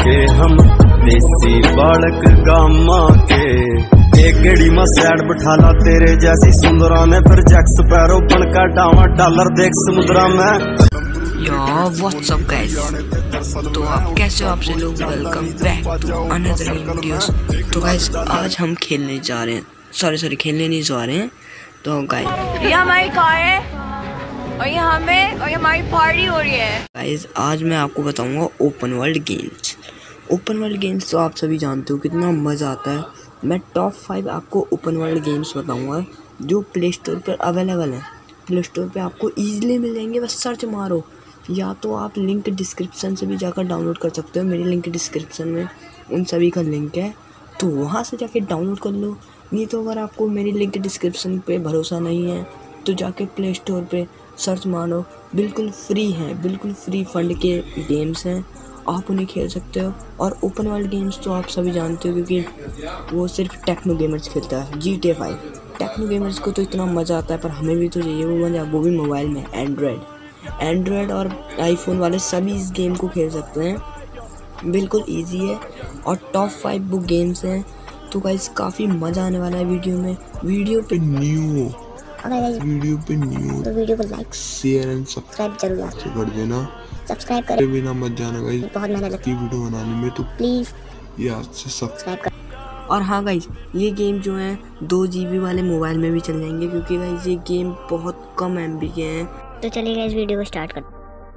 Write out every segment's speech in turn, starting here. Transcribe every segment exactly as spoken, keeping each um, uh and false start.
के हम देसी बालक गामा के। एक गेड़ी में सैड बिठाला तेरे जैसी सुंदरा ने, फिर जैक्स पैरो बन का डावा डॉलर देख समुद्रा में। यार व्हाट्स अप गाइस, तो आप कैसे हो? आपसे लोग welcome back to another videos. तो गाइस आज हम खेलने जा रहे हैं, सॉरी सॉरी खेलने नहीं जा रहे हैं। तो गाइस ये हमारी कार है और ये हमें और ये हमारी पार्टी हो रही है। गाइस आज मैं आपको बताऊंगा open world games. Open world games तो आप सभी जानते हो कितना मज़ा आता है। मैं टॉप फाइव आपको ओपन वर्ल्ड गेम्स बताऊंगा जो प्ले स्टोर पर अवेलेबल हैं। प्ले स्टोर पर आपको ईजिली मिल जाएंगे, बस सर्च मारो, या तो आप लिंक डिस्क्रिप्शन से भी जाकर डाउनलोड कर सकते हो। मेरी लिंक डिस्क्रिप्शन में उन सभी का लिंक है, तो वहाँ से जाके डाउनलोड कर लो। नहीं तो अगर आपको मेरी लिंक डिस्क्रिप्शन पे भरोसा नहीं है तो जाके प्ले स्टोर पे सर्च मारो, बिल्कुल फ्री है, बिल्कुल फ्री फंड के गेम्स हैं, आप उन्हें खेल सकते हो। और ओपन वर्ल्ड गेम्स तो आप सभी जानते हो क्योंकि वो सिर्फ टेक्नो गेमर्स खेलता है। G T A five techno gamers को तो इतना मज़ा आता है, पर हमें भी तो चाहिए वो मज़ा, वो भी मोबाइल में। एंड्रॉयड एंड्रॉयड और आईफोन वाले सभी इस गेम को खेल सकते हैं, बिल्कुल इजी है। और टॉप फाइव बुक गेम्स हैं। तो गाइस काफ़ी मज़ा आने वाला है वीडियो में। वीडियो पे न्यू वीडियो पे न्यू तो वीडियो को लाइक शेयर एंड सब्सक्राइब जरूर कर देना। सब्सक्राइब करें बिना मत जाना गाइस, बहुत मेहनत लगती है वीडियो बनाने में, तो प्लीज ये आज से सब्सक्राइब कर। और हाँ गाइज ये गेम जो है दो जी बी वाले मोबाइल में भी चल जाएंगे, क्योंकि गाइज ये गेम बहुत कम एम बी के हैं। तो चलिए इस वीडियो को स्टार्ट कर।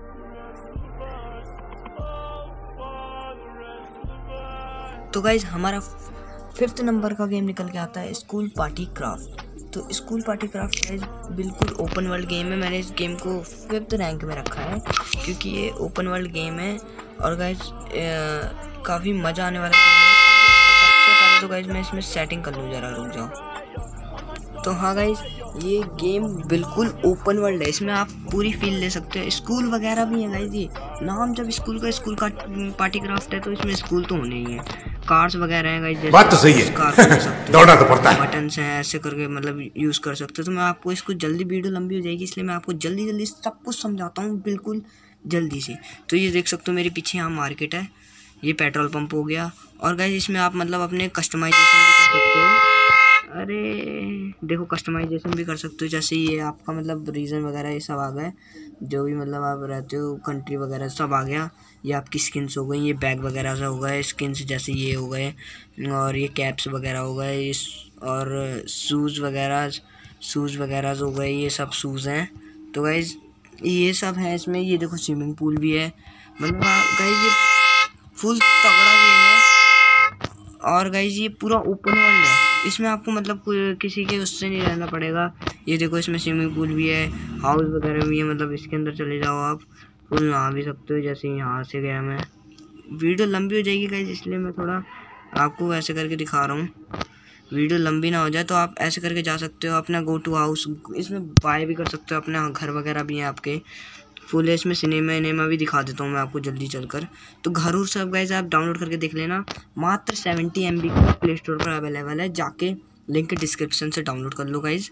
तो गाइज हमारा फिफ्थ नंबर का गेम निकल के आता है स्कूल पार्टी क्राफ्ट। तो स्कूल पार्टी क्राफ्ट गाइज बिल्कुल ओपन वर्ल्ड गेम है। मैंने इस गेम को फिफ्थ रैंक में रखा है क्योंकि ये ओपन वर्ल्ड गेम है और गाइज काफ़ी मज़ा आने वाला गेम है। सबसे पहले तो गाइज मैं इसमें सेटिंग कर लूँ, ज़रा रुक जाओ। तो हाँ गाइज ये गेम बिल्कुल ओपन वर्ल्ड है, इसमें आप पूरी फील ले सकते हो। स्कूल वगैरह भी है गाइज, ये नाम जब स्कूल का स्कूल का पार्टी क्राफ्ट है तो इसमें स्कूल तो होने ही है। कार्स वगैरह हैं गाइज, बात तो सही है, दौड़ना तो पड़ता है। बटन्स हैं, ऐसे करके मतलब यूज़ कर सकते हो। तो मैं आपको इसको जल्दी, वीडियो लंबी हो जाएगी इसलिए मैं आपको जल्दी जल्दी सब कुछ समझाता हूँ, बिल्कुल जल्दी से। तो ये देख सकते हो मेरे पीछे यहाँ मार्केट है, ये पेट्रोल पंप हो गया। और गाइज इसमें आप मतलब अपने कस्टमाइजेशन भी कर सकते हो। अरे देखो कस्टमाइजेशन भी कर सकते हो, जैसे ये आपका मतलब रीजन वगैरह ये सब आ गए, जो भी मतलब आप रहते हो कंट्री वगैरह सब आ गया। ये आपकी स्किन्स हो गई, ये बैग वगैरह से हो गए स्किन्स, जैसे ये हो गए, और ये कैप्स वगैरह हो गए, इस और शूज़ वगैरह शूज़ वगैरह हो गए, ये सब शूज़ हैं। तो गाइज ये सब है इसमें। ये देखो स्विमिंग पूल भी है, मतलब गाइज ये फुल तगड़ा गेम है। और गाइज ये पूरा ओपन वर्ल्ड है, इसमें आपको मतलब किसी के उससे नहीं रहना पड़ेगा। ये देखो इसमें स्विमिंग पूल भी है, हाउस वगैरह भी है, मतलब इसके अंदर चले जाओ आप, फुल नहा भी सकते हो। जैसे यहाँ से गया मैं, वीडियो लंबी हो जाएगी गाइज इसलिए मैं थोड़ा आपको ऐसे करके दिखा रहा हूँ, वीडियो लंबी ना हो जाए। तो आप ऐसे करके जा सकते हो अपना गो टू हाउस, इसमें बाय भी कर सकते हो, अपना घर वगैरह भी है आपके फुल है। इसमें सिनेमा इनेमा भी दिखा देता हूँ मैं आपको जल्दी चलकर। तो घर और सब गाइज आप डाउनलोड करके देख लेना, मात्र सेवेंटी एम बी का प्ले स्टोर पर अवेलेबल है, जाके लिंक डिस्क्रिप्शन से डाउनलोड कर लो गाइज।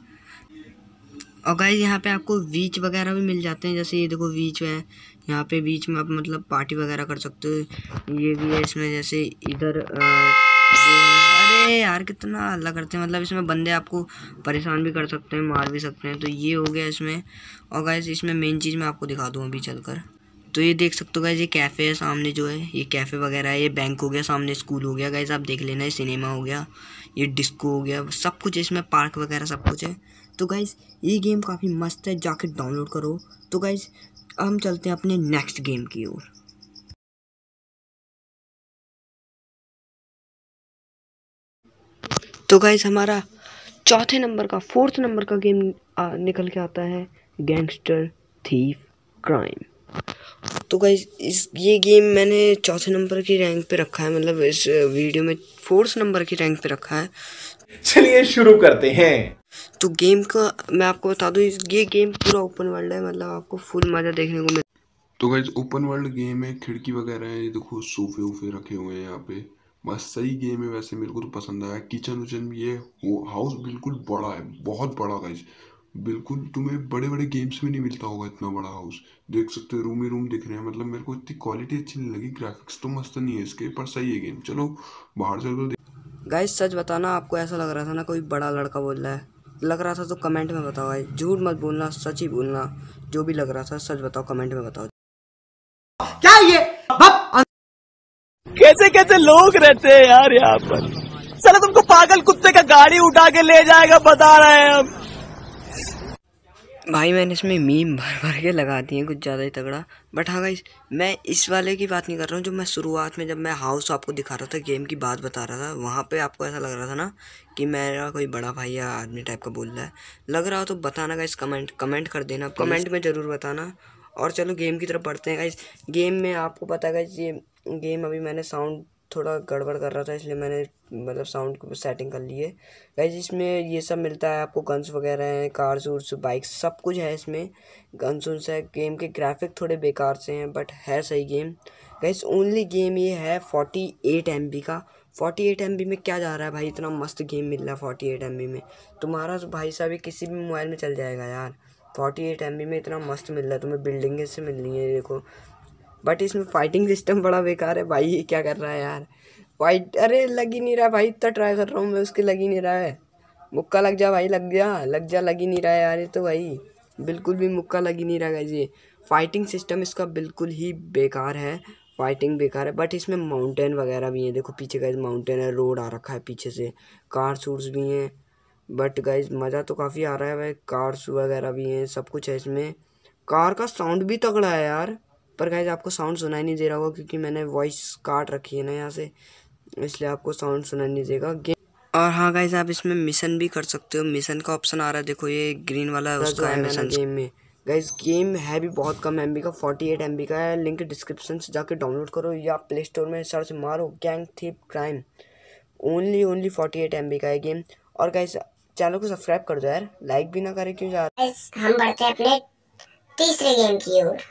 और गाइज यहाँ पे आपको बीच वगैरह भी मिल जाते हैं, जैसे ये देखो बीच है, यहाँ पे बीच में आप मतलब पार्टी वगैरह कर सकते हो। ये भी है इसमें, जैसे इधर अरे यार कितना हल्ला करते हैं, मतलब इसमें बंदे आपको परेशान भी कर सकते हैं, मार भी सकते हैं। तो ये हो गया इसमें। और गाइज इसमें मेन चीज़ मैं आपको दिखा दूँ अभी चलकर। तो ये देख सकते हो गाइज, ये कैफ़े है सामने जो है, ये कैफ़े वगैरह है, ये बैंक हो गया, सामने स्कूल हो गया गाइज, आप देख लेना। ये सिनेमा हो गया, ये डिस्को हो गया, सब कुछ इसमें, पार्क वगैरह सब कुछ है। तो गाइज ये गेम काफ़ी मस्त है, जाके डाउनलोड करो। तो गाइज हम चलते हैं अपने नेक्स्ट गेम की ओर। तो गाइज हमारा चौथे नंबर का, फोर्थ नंबर का गेम आ, निकल के आता है गैंगस्टर थीफ क्राइम। तो गाइज इस ये गेम मैंने चौथे नंबर की रैंक पे रखा है, मतलब इस वीडियो में फोर्थ नंबर की रैंक पे रखा है। चलिए शुरू करते हैं। तो गेम का मैं आपको बता दूं, ये गेम पूरा ओपन वर्ल्ड है, मतलब आपको फुल मज़ा देखने को मिल। तो गाइस ओपन वर्ल्ड गेम है, खिड़की वगैरह है, ये देखो सोफे वोफे रखे हुए हैं यहाँ पे, बस सही गेम है। वैसे मेरे को तो पसंद आया, किचन उचन भी है, वो हाउस बिल्कुल बड़ा है, बहुत बड़ा गाइस, बिल्कुल, तुम्हें बड़े बड़े गेम्स में नहीं मिलता होगा इतना बड़ा हाउस। देख सकते हो रूम ही रूम दिख रहे हैं। मतलब मेरे को इतनी क्वालिटी अच्छी नहीं लगी, ग्राफिक्स तो मस्त नहीं है इसके, पर सही है गेम। चलो बाहर चलो। गाइस सच बताना, आपको ऐसा लग रहा था ना कोई बड़ा लड़का बोल रहा है, लग रहा था तो कमेंट में बताओ भाई, झूठ मत बोलना, सच ही बोलना, जो भी लग रहा था सच बताओ, कमेंट में बताओ। क्या ये कैसे कैसे लोग रहते हैं यार यहाँ पर। चलो तुमको पागल कुत्ते का गाड़ी उठा के ले जाएगा, बता रहे हैं हम। भाई मैंने इसमें मीम भर भर के लगा दिए हैं, कुछ ज़्यादा ही तगड़ा। बट हाँ गाइस, मैं इस वाले की बात नहीं कर रहा हूँ जो मैं शुरुआत में जब मैं हाउस आपको दिखा रहा था, गेम की बात बता रहा था, वहाँ पे आपको ऐसा लग रहा था ना कि मेरा कोई बड़ा भाई या आदमी टाइप का बोल रहा है। लग रहा हो तो बताना गाइस, कमेंट कमेंट कर देना, कमेंट में ज़रूर बताना। और चलो गेम की तरफ बढ़ते हैं गाइस। गेम में आपको पता है गाइस, ये गेम अभी मैंने साउंड थोड़ा गड़बड़ कर रहा था, इसलिए मैंने मतलब साउंड की सेटिंग कर ली है गाइस। इसमें ये सब मिलता है आपको, गन्स वगैरह हैं, कार्स उर्स बाइक्स सब कुछ है इसमें, गन्स उन्स है। गेम के ग्राफिक थोड़े बेकार से हैं बट है सही गेम गाइस। ओनली गेम ये है फोर्टी एट एम बी का। फोर्टी एट एम बी में क्या जा रहा है भाई, इतना मस्त गेम मिल रहा है फोर्टी एट एम बी में। तुम्हारा तो भाई साहब किसी भी मोबाइल में चल जाएगा यार। फोर्टी एट एम बी में इतना मस्त मिल रहा है तुम्हें, बिल्डिंगें से मिल रही है देखो। बट इसमें फाइटिंग सिस्टम बड़ा बेकार है भाई, ये क्या कर रहा है यार फाइट। अरे लग ही नहीं रहा भाई, इतना ट्राई कर रहा हूँ मैं, उसके लग ही नहीं रहा है। मुक्का लग जा भाई, लग जा लग जा, लग ही नहीं रहा है यार ये तो भाई, बिल्कुल भी मुक्का लग ही नहीं रहा है ये। फाइटिंग सिस्टम इसका बिल्कुल ही बेकार है, फाइटिंग बेकार है। बट इसमें माउंटेन वगैरह भी है, देखो पीछे गाइज माउंटेन है, रोड आ रखा है पीछे से, कार सूट्स भी हैं। बट गाइज मज़ा तो काफ़ी आ रहा है भाई, कार्स वगैरह भी हैं, सब कुछ है इसमें। कार का साउंड भी तगड़ा है यार, पर गाइज आपको साउंड सुनाई नहीं दे रहा होगा क्योंकि मैंने वॉइस काट रखी है ना यहाँ से, इसलिए आपको साउंड सुनाई नहीं देगा गेम। और हाँ गाइज, आप इसमें मिशन भी कर सकते हो, मिशन का ऑप्शन आ रहा है देखो, ये ग्रीन वाला है उसका है मिशन गेम में। गाइज गेम है भी बहुत कम एम बी का, फोर्टी एट एम बी का है। लिंक डिस्क्रिप्शन से जाके डाउनलोड करो या प्ले स्टोर में सर्च मारो gang thief crime. Only only forty eight M B का है गेम। और गाइज चैनल को सब्सक्राइब कर दो यार, लाइक भी ना करे क्यों जा रहा है। हम बढ़ते हैं अपने तीसरे गेम की ओर।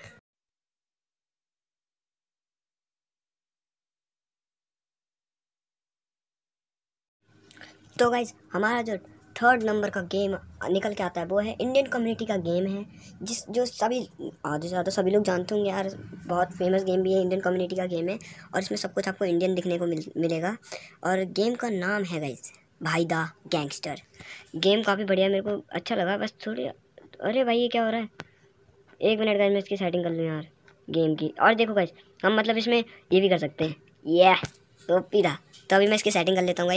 तो गाइज हमारा जो थर्ड नंबर का गेम निकल के आता है वो है इंडियन कम्युनिटी का गेम है, जिस जो सभी आधे से ज़्यादा सभी लोग जानते होंगे यार, बहुत फेमस गेम भी है, इंडियन कम्युनिटी का गेम है। और इसमें सब कुछ आपको इंडियन दिखने को मिल मिलेगा। और गेम का नाम है गाइज भाई द गैंगस्टर। गेम काफ़ी बढ़िया, मेरे को अच्छा लगा। बस थोड़ी, अरे भाई ये क्या हो रहा है, एक मिनट गाइज मैं इसकी सेटिंग कर लूँ यार गेम की। और देखो गाइज हम मतलब इसमें ये भी कर सकते हैं, ये तो पीधा, तो अभी मैं इसकी सेटिंग कर लेता हूँ गाइज।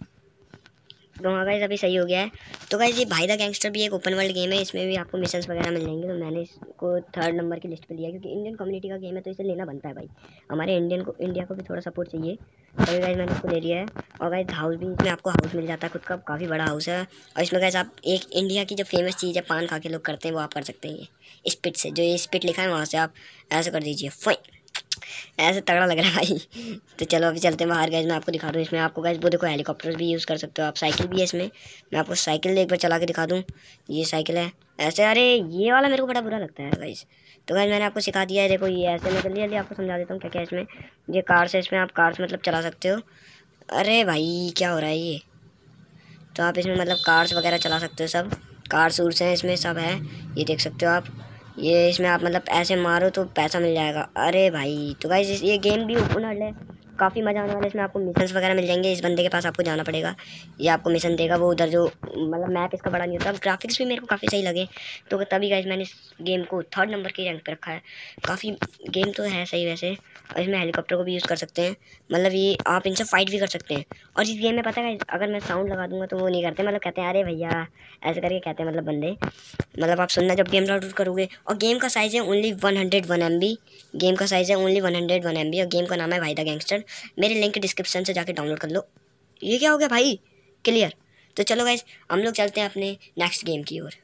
तो हाँ गाइज अभी सही हो गया है। तो गाइज ये भाई द गैंगस्टर भी एक ओपन वर्ल्ड गेम है, इसमें भी आपको मिशंस वगैरह मिल जाएंगे। तो मैंने इसको थर्ड नंबर की लिस्ट पे लिया क्योंकि इंडियन कम्युनिटी का गेम है तो इसे लेना बनता है भाई, हमारे इंडियन को इंडिया को भी थोड़ा सपोर्ट चाहिए। तो गाइज मैंने इसको ले लिया है। और गाइज हाउस भी, इसमें आपको हाउस मिल जाता है खुद का, काफ़ी बड़ा हाउस है। और इसमें गाइज आप एक इंडिया की जो फेमस चीज़ है पान खा के लोग करते हैं, वो आप कर सकते हैं ये स्पिट से, जो ये स्पिट लिखा है वहाँ से आप ऐसे कर दीजिए, फाइन, ऐसे तगड़ा लग रहा है भाई। तो चलो अभी चलते हैं बाहर गाइज, मैं आपको दिखा दूँ। इसमें आपको गाइज वो देखो हेलीकॉप्टर भी यूज़ कर सकते हो आप, साइकिल भी है इसमें। मैं आपको साइकिल एक बार चला के दिखा दूँ, ये साइकिल है ऐसे। अरे ये वाला मेरे को बड़ा बुरा लगता है गाइज। तो गाइज मैंने आपको सिखा दिया है, देखो ये ऐसे। मैं जल्दी जल्दी आपको समझा देता हूँ क्या क्या है इसमें। ये कार्स है, इसमें आप कार्स मतलब चला सकते हो। अरे भाई क्या हो रहा है ये, तो आप इसमें मतलब कार्स वगैरह चला सकते हो, सब कार्स उर्स हैं इसमें, सब है, ये देख सकते हो आप। ये इसमें आप मतलब ऐसे मारो तो पैसा मिल जाएगा। अरे भाई तो गाइस ये गेम भी ओपन वर्ल्ड है, काफ़ी मज़ा आने वाला है। इसमें आपको मिशंस वगैरह मिल जाएंगे, इस बंदे के पास आपको जाना पड़ेगा, ये आपको मिशन देगा। वो उधर जो मतलब मैप इसका बड़ा नहीं होता। ग्राफिक्स भी मेरे को काफ़ी सही लगे, तो तभी गाइस मैंने इस गेम को थर्ड नंबर के रैंक पे रखा है। काफ़ी गेम तो है सही वैसे। और इसमें हेलीकॉप्टर को भी यूज़ कर सकते हैं, मतलब ये आप इनसे फाइट भी कर सकते हैं। और इस गेम में पता है अगर मैं साउंड लगा दूंगा तो वो नहीं करते, मतलब कहते हैं अरे भैया ऐसे करके कहते हैं, मतलब बंदे, मतलब आप सुनना जब गेम डाउनलोड करोगे। और गेम का साइज़ है only one hundred one M B, game का साइज़ है only one hundred one M B. और गेम का नाम है भाई द गैंगस्टर। मेरे लिंक डिस्क्रिप्शन से जाके डाउनलोड कर लो। ये क्या हो गया भाई, क्लियर। तो चलो गाइज हम लोग चलते हैं अपने नेक्स्ट गेम की ओर।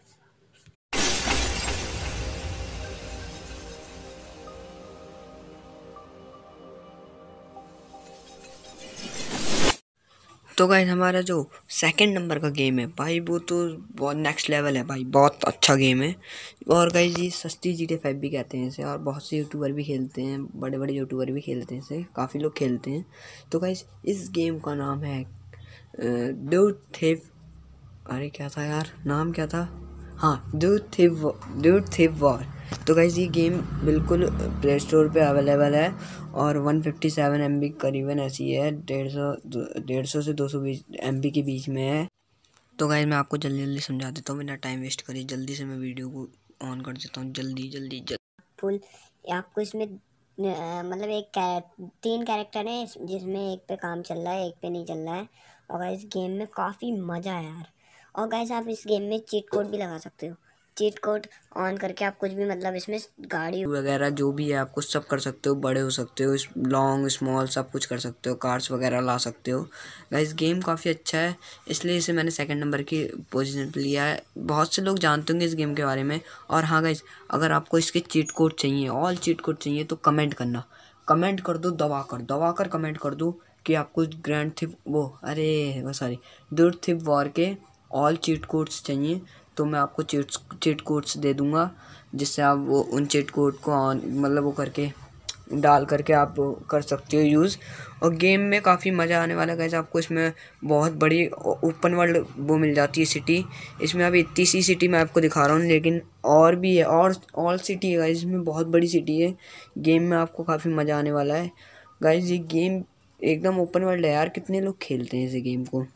तो गाइस हमारा जो सेकंड नंबर का गेम है भाई, वो तो बहुत नेक्स्ट लेवल है भाई, बहुत अच्छा गेम है। और गाइस ये सस्ती जी टी फाइव भी कहते हैं इसे, और बहुत से यूट्यूबर भी खेलते हैं, बड़े बड़े यूट्यूबर भी खेलते हैं इसे, काफ़ी लोग खेलते हैं। तो गाइस इस गेम का नाम है डू थिफ, अरे क्या था यार नाम क्या था, हाँ, ड्यूड थिव ड्यूड थिव वॉर। तो गाइस ये गेम बिल्कुल प्ले स्टोर पे अवेलेबल है और one fifty seven M B करीबन ऐसी है, डेढ़ सौ डेढ़ सौ से दो सौ बीस एम बी के बीच में है। तो गाइस मैं आपको जल्दी जल्दी समझा देता हूँ, बिना टाइम वेस्ट करिए जल्दी से मैं वीडियो को ऑन कर देता हूँ, जल्दी जल्दी जल्दी। फुल आपको इसमें अ, मतलब एक कैर, तीन कैरेक्टर हैं जिसमें एक पे काम चल रहा है, एक पे नहीं चल रहा है। और गाइस गेम में काफ़ी मज़ा है यार। और गाइस आप इस गेम में चीट कोड भी लगा सकते हो। चीट कोड ऑन करके आप कुछ भी मतलब इसमें गाड़ी वगैरह जो भी है आपको सब कर सकते हो, बड़े हो सकते हो, लॉन्ग स्मॉल सब कुछ कर सकते हो, कार्स वगैरह ला सकते हो। गाइस गेम काफ़ी अच्छा है, इसलिए इसे मैंने सेकंड नंबर की पोजीशन पे लिया है। बहुत से लोग जानते होंगे इस गेम के बारे में। और हाँ गाइस, अगर आपको इसके चीट कोड चाहिए, ऑल चीट कोड चाहिए तो कमेंट करना, कमेंट कर दो, दबा कर दबा कर कमेंट कर दो कि आपको ग्रैंड थिव वो अरे वो सॉरी ड्यूड थिव वॉर के ऑल चीट कोड्स चाहिए तो मैं आपको चीट चीट कोड्स दे दूंगा, जिससे आप वो उन चीट कोड को ऑन मतलब वो करके डाल करके आप कर सकते हो यूज़। और गेम में काफ़ी मज़ा आने वाला है गाइस। आपको इसमें बहुत बड़ी ओपन वर्ल्ड वो मिल जाती है सिटी। इसमें अभी इतनी सी सिटी मैं आपको दिखा रहा हूँ, लेकिन और भी है, और ऑल सिटी है गाइस, इसमें बहुत बड़ी सिटी है। गेम में आपको काफ़ी मज़ा आने वाला है गाइस। ये गेम एकदम ओपन वर्ल्ड है यार, कितने लोग खेलते हैं इस गेम को।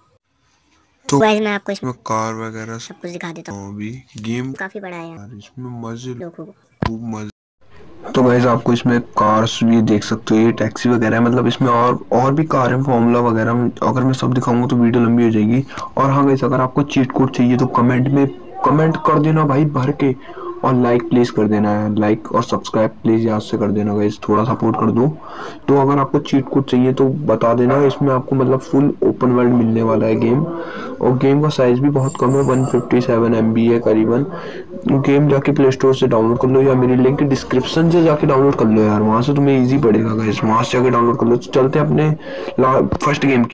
तो गाइस मैं आपको इसमें इसमें कार वगैरह सब कुछ दिखा देता हूँ। अभी गेम काफ़ी बड़ा है यार यार, इसमें मजे लोगों को। खूब मजे। तो गाइस आपको इसमें कार्स भी देख सकते हो, ये टैक्सी वगैरह है, मतलब इसमें और और भी कार है, फॉर्मूला वगैरह। अगर मैं सब दिखाऊंगा तो वीडियो लंबी हो जाएगी। और हाँ गाइस, अगर आपको चीट कोड चाहिए तो कमेंट में कमेंट कर देना भाई भर के, और लाइक प्लीज कर देना है, लाइक और सब्सक्राइब प्लीज याद से कर देना गाइस, थोड़ा सपोर्ट कर दो। तो अगर आपको चीट कोड चाहिए तो बता देना। इसमें आपको मतलब फुल ओपन वर्ल्ड मिलने वाला है गेम, और गेम का साइज भी बहुत कम है, one fifty seven M B है करीबन। गेम जाके प्ले स्टोर से डाउनलोड कर लो या मेरी लिंक डिस्क्रिप्शन से जाके डाउनलोड कर लो यार, वहाँ से तुम्हें इजी पड़ेगा गाइस, वहाँ से जाके डाउनलोड कर लो। चलते हैं अपने फर्स्ट गेम की।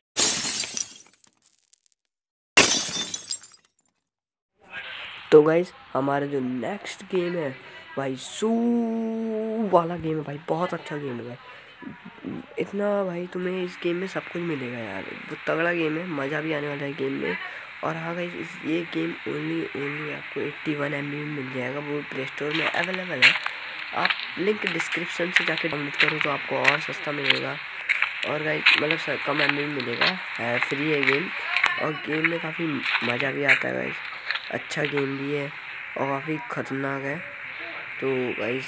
तो गाइस हमारा जो नेक्स्ट गेम है भाई, सू वाला गेम है भाई, बहुत अच्छा गेम है भाई। इतना भाई तुम्हें इस गेम में सब कुछ मिलेगा यार, वो तगड़ा गेम है, मज़ा भी आने वाला है गेम में। और हाँ गाइस, इस ये गेम ओनली ओनली आपको एट्टी वन एम बी में मिल जाएगा, वो प्ले स्टोर में अवेलेबल है। आप लिंक डिस्क्रिप्शन से जाके डाउनलोड करो तो आपको और सस्ता मिलेगा, और गाइस मतलब कम एम बी में मिलेगा, है फ्री है गेम। और गेम में काफ़ी मज़ा भी आता है गाइस, अच्छा गेम भी है और काफ़ी ख़तरनाक है। तो गाइस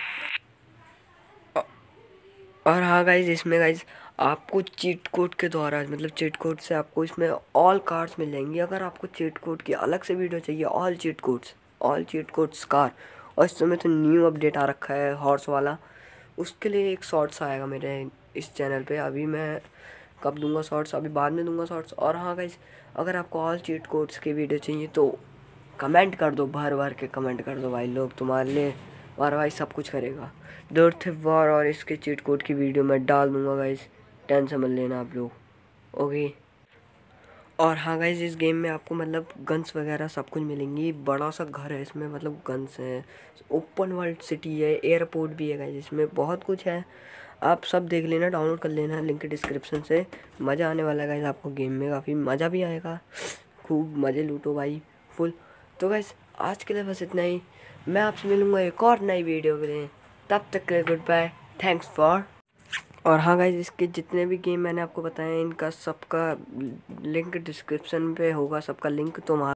और हाँ गाइस, इसमें गाइस आपको चीट कोड के द्वारा मतलब चीट कोड से आपको इसमें ऑल कार्ड्स मिल जाएंगी। अगर आपको चीट कोड की अलग से वीडियो चाहिए, all cheat codes all cheat codes car, और इस समय तो न्यू अपडेट आ रखा है हॉर्स वाला, उसके लिए एक शॉर्ट्स आएगा मेरे इस चैनल पे। अभी मैं कब दूंगा शॉर्ट्स, अभी बाद में दूंगा शॉर्ट्स। और हाँ गाइस, अगर आपको ऑल चीट कोड्स की वीडियो चाहिए तो कमेंट कर दो, भर भर के कमेंट कर दो भाई, लोग तुम्हारे लिए और भाई सब कुछ करेगा। ड्यूड थिव वॉर और इसके चीट कोड की वीडियो मैं डाल दूंगा गाइस, टेंशन मत लेना आप लोग, ओके। और हाँ गाइस, इस गेम में आपको मतलब गन्स वगैरह सब कुछ मिलेंगी, बड़ा सा घर है इसमें, मतलब गन्स हैं, ओपन वर्ल्ड सिटी है, एयरपोर्ट भी है गाइस, इसमें बहुत कुछ है। आप सब देख लेना, डाउनलोड कर लेना लिंक डिस्क्रिप्शन से। मज़ा आने वाला है गाइस आपको गेम में, काफ़ी मज़ा भी आएगा, खूब मज़े लूटो भाई फुल। तो गाइस आज के लिए बस इतना ही, मैं आपसे मिलूँगा एक और नई वीडियो के लिए, तब तक के लिए गुड बाय, थैंक्स फॉर। और हाँ गाइस, इसके जितने भी गेम मैंने आपको बताए इनका सबका लिंक डिस्क्रिप्शन पे होगा, सबका लिंक तो